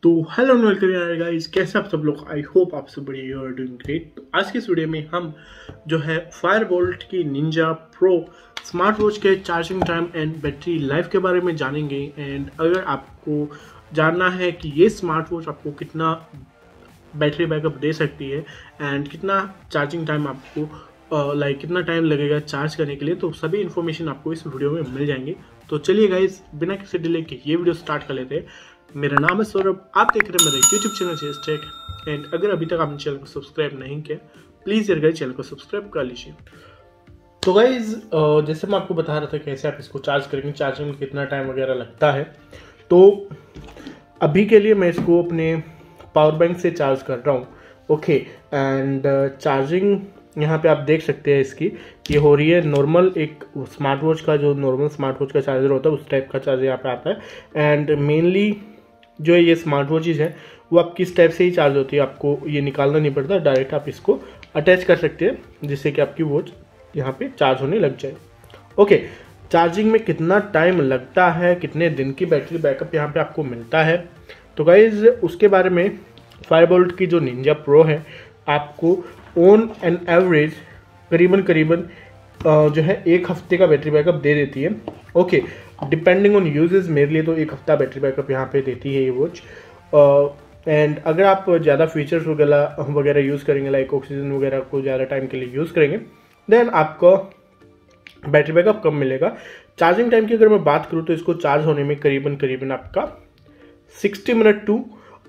तो hello and welcome guys, कैसे आप सब लोग। आई होप आप सब बढ़िया, यू आर डूइंग ग्रेट। तो आज के इस वीडियो में हम जो है फायरबोल्ट की निंजा प्रो स्मार्ट वॉच के charging time and battery life के बारे में जानेंगे। एंड अगर आपको जानना है कि ये स्मार्ट वॉच आपको कितना बैटरी बैकअप दे सकती है एंड कितना चार्जिंग टाइम आपको कितना टाइम लगेगा चार्ज करने के लिए, तो सभी इन्फॉर्मेशन आपको इस वीडियो में मिल जाएंगे। तो चलिए गाइस, बिना किसी डिले के ये वीडियो स्टार्ट कर लेते हैं। मेरा नाम है सौरभ, आप देख रहे हैं मेरा YouTube channel Chess Tech. And अगर अभी तक आपने चैनल को सब्सक्राइब नहीं किया, प्लीज़ यार गाइस चैनल को सब्सक्राइब कर लीजिए। तो गाइज जैसे मैं आपको बता रहा था कैसे आप इसको चार्ज करेंगे, चार्जिंग में कितना टाइम वगैरह लगता है। तो अभी के लिए मैं इसको अपने पावर बैंक से चार्ज कर रहा हूँ। ओके, एंड चार्जिंग यहाँ पे आप देख सकते हैं इसकी, ये हो रही है नॉर्मल एक स्मार्ट वॉच का, जो नॉर्मल स्मार्ट वॉच का चार्जर होता है उस टाइप का चार्जर यहाँ पे आता है। एंड मेनली जो ये स्मार्ट वॉचेज है वो आपकी इस टाइप से ही चार्ज होती है, आपको ये निकालना नहीं पड़ता, डायरेक्ट आप इसको अटैच कर सकते हैं जिससे कि आपकी वॉच यहाँ पे चार्ज होने लग जाए। ओके, चार्जिंग में कितना टाइम लगता है, कितने दिन की बैटरी बैकअप यहाँ पे आपको मिलता है, तो गाइज उसके बारे में फायरबोल्ट की जो निंजा प्रो है आपको ऑन एन एवरेज करीबन जो है 1 हफ्ते का बैटरी बैकअप दे देती है। ओके, डिपेंडिंग ऑन यूजेस, मेरे लिए तो 1 हफ्ता बैटरी बैकअप यहाँ पे देती है ये वॉच। एंड अगर आप ज़्यादा फीचर्स वगैरह यूज़ करेंगे, लाइक ऑक्सीजन वगैरह को ज़्यादा टाइम के लिए यूज़ करेंगे, देन आपको बैटरी बैकअप कम मिलेगा। चार्जिंग टाइम की अगर मैं बात करूँ तो इसको चार्ज होने में करीबन आपका 60 मिनट टू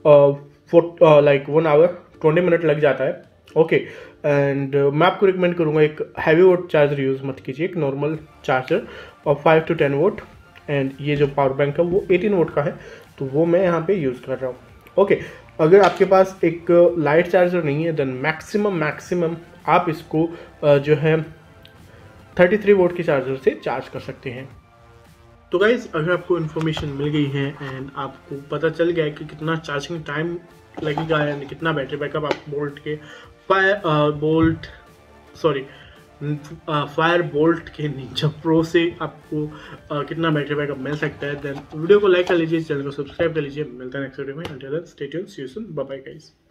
1 आवर 20 मिनट लग जाता है। ओके, एंड मैं आपको रिकमेंड करूँगा एक हैवी वोट चार्जर यूज़ मत कीजिए, एक नॉर्मल चार्जर और 5 to 10 वोट। एंड ये जो पावर बैंक है वो 18 वोट का है, तो वो मैं यहाँ पे यूज़ कर रहा हूँ। ओके, अगर आपके पास एक लाइट चार्जर नहीं है, देन मैक्सिमम आप इसको जो है 33 वोट के चार्जर से चार्ज कर सकते हैं। तो गाइज, अगर आपको इन्फॉर्मेशन मिल गई है एंड आपको पता चल गया है कि कितना चार्जिंग टाइम लगेगा एंड कितना बैटरी बैकअप आप फायर बोल्ट के निंजा प्रो से आपको कितना बैटरी बैकअप मिल सकता है, देन वीडियो को लाइक कर लीजिए, चैनल को सब्सक्राइब कर लीजिए। मिलता है नेक्स्ट वीडियो में। Until then stay tuned, see you soon, bye bye guys.